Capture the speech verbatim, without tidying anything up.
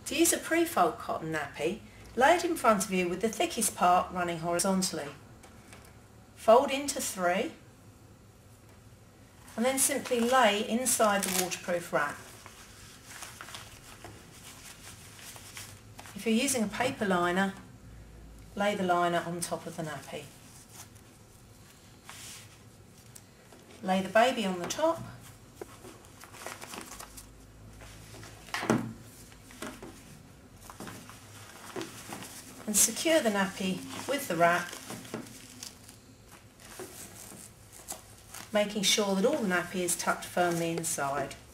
To use a pre-fold cotton nappy, lay it in front of you with the thickest part running horizontally. Fold into three and then simply lay inside the waterproof wrap. If you're using a paper liner, lay the liner on top of the nappy. Lay the baby on the top and secure the nappy with the wrap, making sure that all the nappy is tucked firmly inside.